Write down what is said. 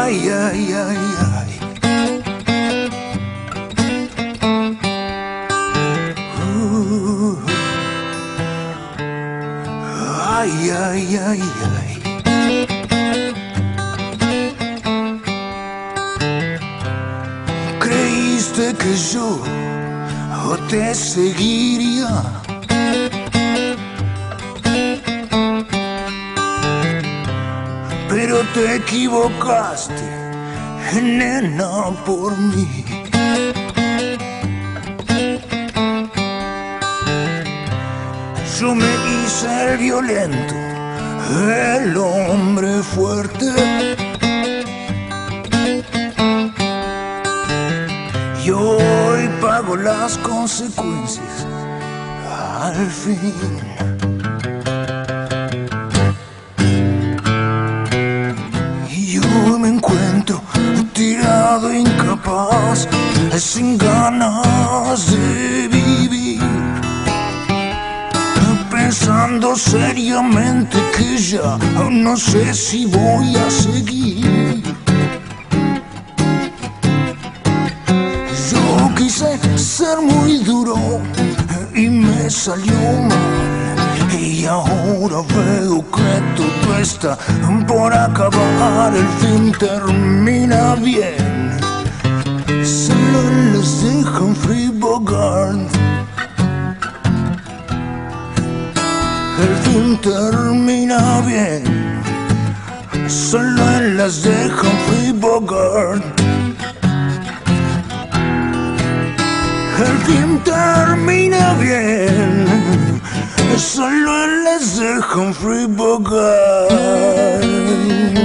Ay, ay, ay, ay. Ay, ay, ay, ay. Creíste que yo te seguiría, pero te equivocaste, nena, por mí. Yo me hice el violento, el hombre fuerte, y hoy pago las consecuencias al fin. Y yo me encuentro tirado, incapaz, sin ganas de vivir, pensando seriamente que ya no sé si voy a seguir. Yo quise ser muy duro y me salió mal, y ahora veo que todo está por acabar. El fin termina bien, solo les dejo en Free Bogart. El fin termina bien, solo en las de Humphrey Bogart. El fin termina bien, solo en las de Humphrey Bogart.